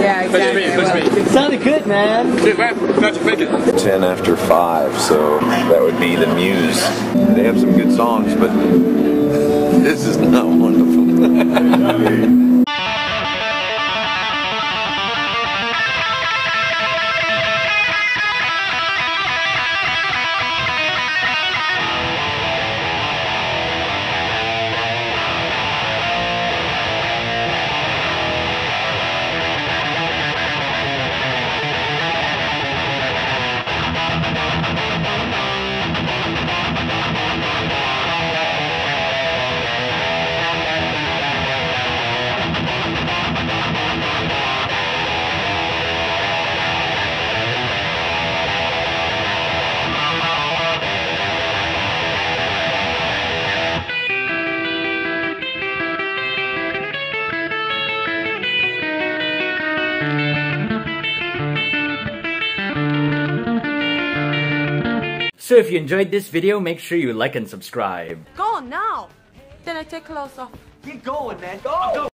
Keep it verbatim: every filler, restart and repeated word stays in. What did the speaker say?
Yeah, exactly. It sounded good, man. ten after five, so that would be the Muse. They have some good songs, but this is not one of them. So if you enjoyed this video, make sure you like and subscribe. Go on now. Then I take clothes off. Keep going, man. Go!